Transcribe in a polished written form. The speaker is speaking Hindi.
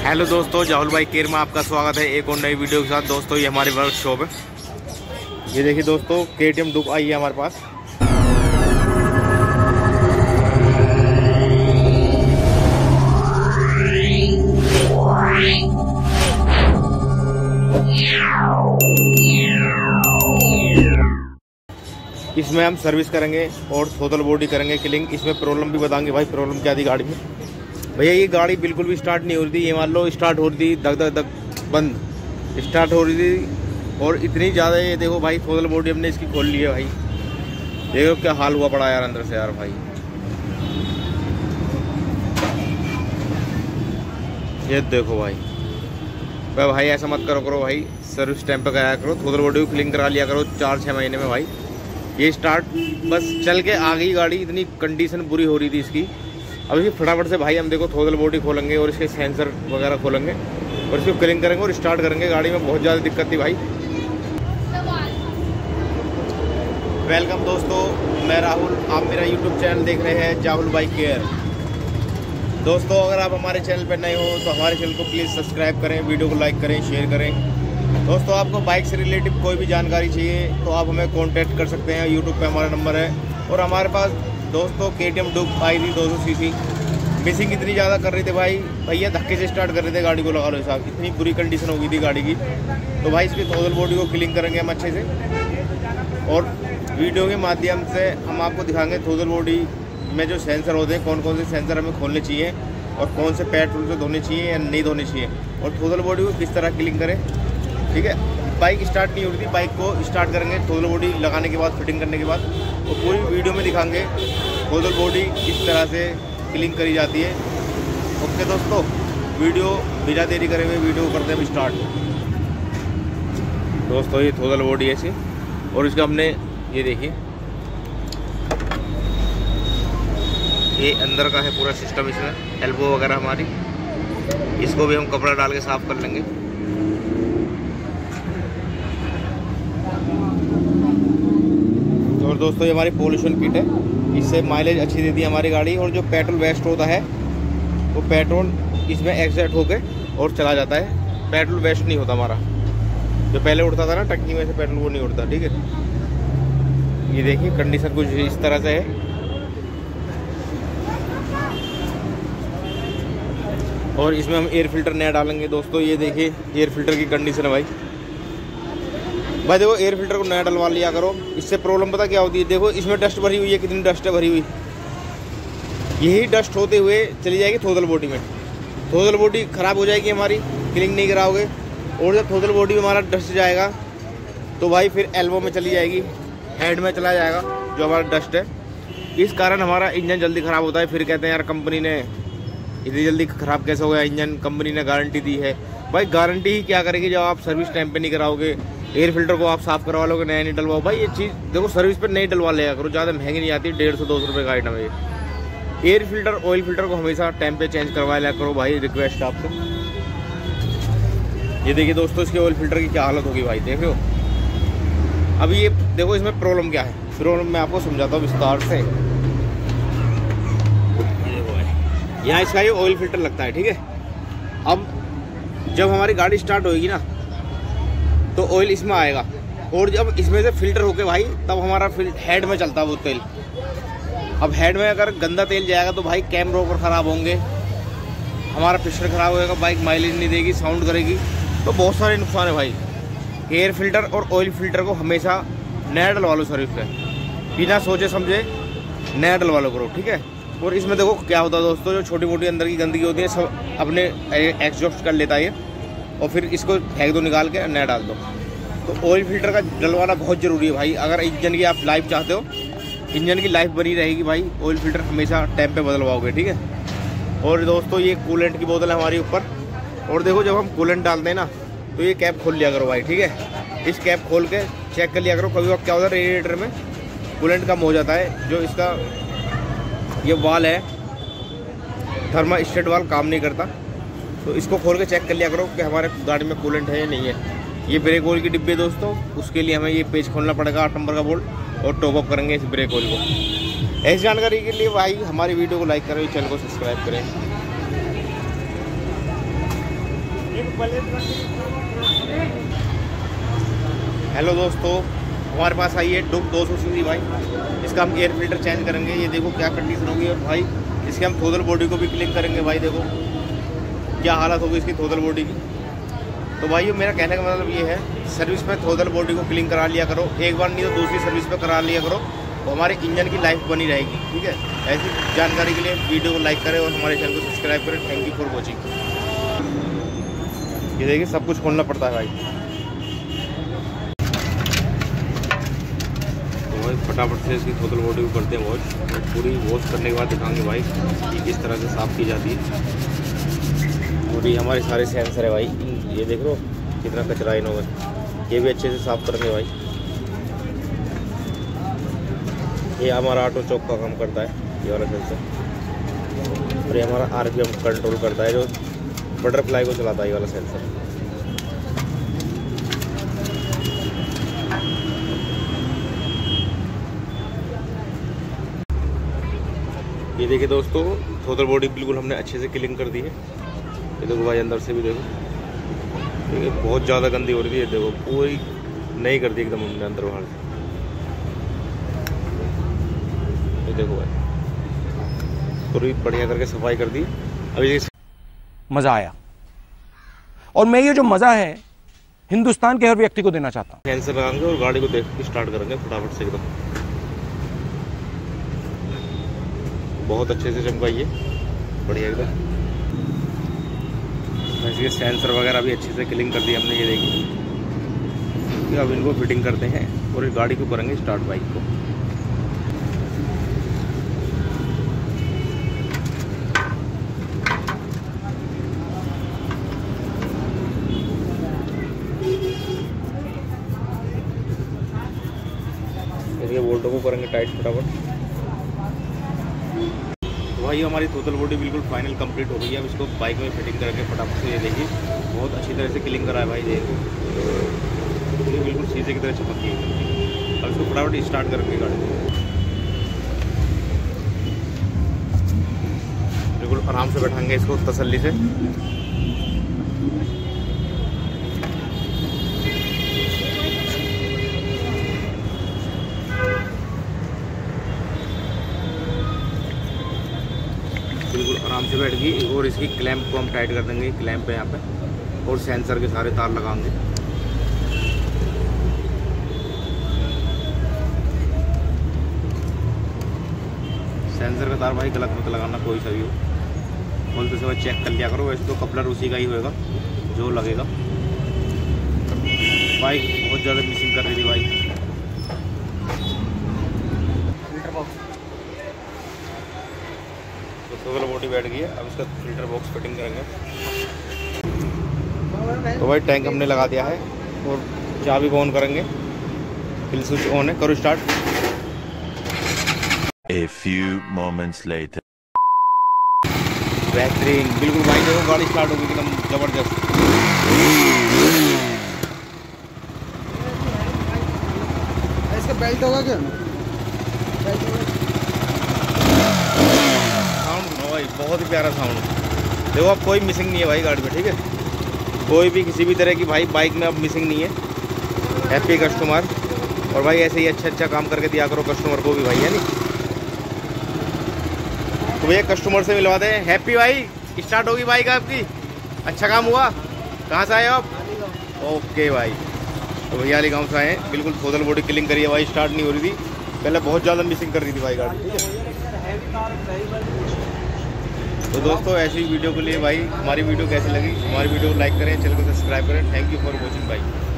हेलो दोस्तों, जाहुल भाई केयर में आपका स्वागत है एक और नई वीडियो के साथ। दोस्तों ये हमारी वर्कशॉप है। ये देखिए दोस्तों, KTM डुक आई है हमारे पास। इसमें हम सर्विस करेंगे और टोटल बॉडी करेंगे क्लीनिंग। इसमें प्रॉब्लम भी बताएंगे भाई, प्रॉब्लम क्या थी गाड़ी में। भैया ये गाड़ी बिल्कुल भी स्टार्ट नहीं हो रही थी। ये मान लो स्टार्ट हो रही थी, धक धक धक बंद स्टार्ट हो रही थी। और इतनी ज़्यादा, ये देखो भाई टोटल बॉडी हमने इसकी खोल ली है भाई। देखो क्या हाल हुआ पड़ा यार अंदर से यार भाई। ये देखो भाई, भाई ऐसा मत करो भाई, सर्विस टाइम पे कराया करो, टोटल बॉडी को क्लीन करा लिया करो 4-6 महीने में भाई। ये स्टार्ट बस चल के आ गई गाड़ी, इतनी कंडीशन बुरी हो रही थी इसकी। अब इसकी फटाफट से भाई हम देखो टोटल बॉडी खोलेंगे और इसके सेंसर वगैरह खोलेंगे और इसको क्लीन करेंगे और स्टार्ट करेंगे। गाड़ी में बहुत ज़्यादा दिक्कत थी भाई। वेलकम दोस्तों, मैं राहुल, आप मेरा यूट्यूब चैनल देख रहे हैं जाहुल भाई केयर। दोस्तों अगर आप हमारे चैनल पर नए हो तो हमारे चैनल को प्लीज़ सब्सक्राइब करें, वीडियो को लाइक करें, शेयर करें। दोस्तों आपको बाइक से रिलेटिव कोई भी जानकारी चाहिए तो आप हमें कांटेक्ट कर सकते हैं। यूट्यूब पे हमारा नंबर है। और हमारे पास दोस्तों KTM डुक आई थी 200 सीसी। मिसिंग इतनी ज़्यादा कर रहे थे भाई, भैया धक्के से स्टार्ट कर रहे थे गाड़ी को, लगा लो साहब, इतनी बुरी कंडीशन हो गई थी गाड़ी की। तो भाई इसकी टोटल बॉडी को क्लीन करेंगे हम अच्छे से और वीडियो के माध्यम से हम आपको दिखाएंगे टोटल बॉडी में जो सेंसर होते हैं, कौन कौन से सेंसर हमें खोलने चाहिए और कौन से पेट्रोल से धोने चाहिए या नहीं धोने चाहिए, और टोटल बॉडी को किस तरह क्लीन करें। ठीक है, बाइक स्टार्ट नहीं हो रही थी, बाइक को स्टार्ट करेंगे टोटल बॉडी लगाने के बाद, फिटिंग करने के बाद, और पूरी वीडियो में दिखाएंगे टोटल बॉडी किस तरह से क्लीन करी जाती है। ओके दोस्तों, वीडियो बिना देरी करे हुए वीडियो को करते हैं स्टार्ट। दोस्तों ये टोटल बॉडी ऐसी, और इसका हमने ये देखिए, ये अंदर का है पूरा सिस्टम। इसमें एल्बो वगैरह हमारी, इसको भी हम कपड़ा डाल के साफ कर लेंगे। और दोस्तों ये हमारी पोल्यूशन किट है, इससे माइलेज अच्छी देती है हमारी गाड़ी। और जो पेट्रोल वेस्ट होता है वो पेट्रोल इसमें एग्जैक्ट होके और चला जाता है, पेट्रोल वेस्ट नहीं होता हमारा। जो पहले उड़ता था ना टंकी में से पेट्रोल, वो नहीं उड़ता। ठीक है, ये देखिए कंडीशन कुछ इस तरह से है। और इसमें हम एयर फिल्टर नया डालेंगे। दोस्तों ये देखिए एयर फिल्टर की कंडीशन है भाई। देखो एयर फिल्टर को नया डलवा लिया करो, इससे प्रॉब्लम पता क्या होती है। देखो इसमें डस्ट भरी हुई है, कितनी डस्ट है भरी हुई। यही डस्ट होते हुए चली जाएगी टोटल बॉडी में, टोटल बॉडी ख़राब हो जाएगी हमारी, क्लीन नहीं कराओगे। और जब टोटल बॉडी में हमारा डस्ट जाएगा तो भाई फिर एल्बो में चली जाएगी, हेड में चला जाएगा जो हमारा डस्ट है। इस कारण हमारा इंजन जल्दी ख़राब होता है। फिर कहते हैं यार कंपनी ने इतनी जल्दी ख़राब कैसे हो गया इंजन, कंपनी ने गारंटी दी है। भाई गारंटी ही क्या करेगी जब आप सर्विस टाइम पे नहीं कराओगे। एयर फिल्टर को आप साफ़ करवा लोगे, नया नहीं डलवाओ भाई। ये चीज़ देखो सर्विस पे नहीं डलवा लिया करो, ज़्यादा महंगी नहीं आती, 150-200 रुपये का आइटम है ये। एयर फिल्टर ऑयल फिल्टर को हमेशा टाइम पे चेंज करवा लिया करो भाई, रिक्वेस्ट आपसे। ये देखिए दोस्तों इसके ऑयल फिल्टर की क्या हालत होगी भाई, देखो। अभी ये देखो इसमें प्रॉब्लम क्या है, प्रॉब्लम मैं आपको समझाता हूँ विस्तार से। ये देखो भाई, यहाँ इसका ये ऑयल फिल्टर लगता है। ठीक है, अब जब हमारी गाड़ी स्टार्ट होगी ना तो ऑयल इसमें आएगा, और जब इसमें से फिल्टर होके भाई तब हमारा हेड में चलता है वो तेल। अब हेड में अगर गंदा तेल जाएगा तो भाई कैम रोकर ख़राब होंगे, हमारा पिस्टन ख़राब होएगा, बाइक माइलेज नहीं देगी, साउंड करेगी, तो बहुत सारे नुकसान है भाई। एयर फिल्टर और ऑयल फिल्टर को हमेशा नया डलवा लो सर्विस पे, बिना सोचे समझे नया डलवा लो करो। ठीक है, और इसमें देखो क्या होता है दोस्तों, जो छोटी मोटी अंदर की गंदगी होती है सब अपने एग्जॉस्ट कर लेता है, और फिर इसको फेंक दो निकाल के, नया डाल दो। तो ऑयल फिल्टर का डलवाना बहुत ज़रूरी है भाई। अगर इंजन की आप लाइफ चाहते हो, इंजन की लाइफ बनी रहेगी भाई, ऑयल फिल्टर हमेशा टाइम पे बदलवाओगे। ठीक है, और दोस्तों ये कूलेंट की बोतल है हमारी ऊपर। और देखो जब हम कूलेंट डालते हैं ना तो ये कैप खोल लिया करो भाई। ठीक है, इस कैप खोल के चेक कर लिया करो, कभी वक्त क्या होता है रेडिएटर में कूलेंट कम हो जाता है। जो इसका ये वाल है थर्मास्टेट वाल काम नहीं करता, तो इसको खोल के चेक कर लिया करो कि हमारे गाड़ी में कूलेंट है या नहीं है। ये ब्रेक ऑयल की डिब्बे दोस्तों, उसके लिए हमें ये पेज खोलना पड़ेगा 8 नंबर का बोल्ट, और टॉप अप करेंगे इस ब्रेक ऑयल को। ऐसी जानकारी के लिए भाई हमारी वीडियो को लाइक करें, चैनल को सब्सक्राइब करें। हेलो दोस्तों, हमारे पास आई है डुक 200 सीसी भाई। इसका हम एयर फिल्टर चेंज करेंगे। ये देखो क्या कंडीशन होगी। और भाई इसके हम थ्रोटल बॉडी को भी क्लीन करेंगे। भाई देखो क्या हालत होगी इसकी थ्रोटल बॉडी की। तो भाई मेरा कहने का मतलब ये है, सर्विस में थ्रोटल बॉडी को क्लीन करा लिया करो। एक बार नहीं तो दूसरी सर्विस पे करा लिया करो, तो हमारे इंजन की लाइफ बनी रहेगी। ठीक है, ऐसी जानकारी के लिए वीडियो को लाइक करें और हमारे चैनल को सब्सक्राइब करें। Thank you for watching. ये देखिए सब कुछ खोलना पड़ता है भाई। तो भाई फटाफट से इसकी थ्रोटल बॉडी को करते हैं वॉश। और पूरी वॉश करने के बाद दिखाएंगे भाई कि किस तरह से साफ़ की जाती है। और ये हमारे सारे सेंसर है भाई। ये देख लो कितना कचरा इन्होंने, ये भी अच्छे से साफ़ करेंगे भाई। ये हमारा ऑटो चौक का काम करता है, ये वाला सेंसर। और ये हमारा RPM कंट्रोल करता है, जो बटरफ्लाई को चलाता है ये वाला सेंसर। ये देखिए दोस्तों, थ्रोटल बॉडी बिल्कुल हमने अच्छे से क्लीन कर दी है। ये देखो भाई अंदर से भी देखो, ये बहुत ज़्यादा गंदी हो रही थी। ये देखो पूरी नई कर दी एकदम हमने अंदर बाहर से। ये देखो भाई पूरी बढ़िया करके सफाई कर दी। अभी मज़ा आया, और मैं ये जो मज़ा है हिंदुस्तान के हर व्यक्ति को देना चाहता हूँ। सेंसर लगाएंगे और गाड़ी को देख के स्टार्ट करेंगे फटाफट से एकदम। बहुत अच्छे से चमकाइए, बढ़िया एकदम। वैसे ये सेंसर वगैरह भी अच्छे से क्लीन कर दी हमने। ये देखिए अब इनको फिटिंग करते हैं और इस गाड़ी को करेंगे स्टार्ट बाइक को। ये बोल्टों को करेंगे टाइट फटाफट। तो भाई हमारी थ्रोटल बॉडी बिल्कुल फाइनल कंप्लीट हो गई है। अब इसको बाइक में फिटिंग करके फटाफट से, ये देखिए बहुत अच्छी तरह से क्लीन करा है भाई। देखो ये बिल्कुल शीशे की तरह चमकती है। अब इसको फटाफट स्टार्ट करेंगे गाड़ी को। बिल्कुल आराम से बैठाएंगे इसको तसल्ली से। बिल्कुल आराम से बैठ गई। और इसकी क्लैंप को हम टाइट कर देंगे, क्लैंप है यहाँ पे। और सेंसर के सारे तार लगाएंगे। सेंसर का तार भाई गलत मत लगाना, कोई सा भी हो। बोलते समय चेक कर लिया करो। वैसे तो कपलर उसी का ही होएगा जो लगेगा। बाइक बहुत ज़्यादा मिसिंग कर रही थी भाई। थ्रोटल बॉडी बैठ गई है। अब इसका फिल्टर बॉक्स फिटिंग करेंगे। तो भाई टैंक हमने लगा दिया है और चाबी को ऑन करेंगे। फिल स्विच ऑन है, करो start. A few moments later. बेहतरीन बिल्कुल भाई। देखो गाड़ी स्टार्ट होगी एकदम जबरदस्त। इसका बेल्ट होगा क्या? साउंड सुनो भाई, बहुत ही प्यारा साउंड। देखो अब कोई मिसिंग नहीं है भाई गाड़ी में। ठीक है, कोई भी किसी भी तरह की भाई बाइक में अब मिसिंग नहीं है। Happy customer. और भाई ऐसे ही अच्छा काम करके दिया करो कस्टमर को भी भाई, है नहीं? तो भैया कस्टमर से मिलवा दें। हैप्पी भाई, स्टार्ट होगी बाइक आपकी। अच्छा काम हुआ। कहाँ से आए आप? ओके भाई। तो भैया अली गाँव से आए हैं। बिल्कुल थ्रोटल बॉडी क्लीन करी है भाई। स्टार्ट नहीं हो रही थी पहले, बहुत ज़्यादा मिसिंग कर रही थी भाई गाड़ी। ठीक है, तो दोस्तों ऐसी वीडियो के लिए भाई हमारी वीडियो कैसी लगी, हमारी वीडियो को लाइक करें, चैनल को सब्सक्राइब करें। थैंक यू फॉर वॉचिंग भाई।